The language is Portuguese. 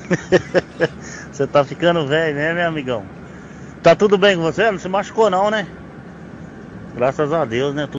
Você tá ficando velho, né, meu amigão? Tá tudo bem com você? Não se machucou não, né? Graças a Deus, né?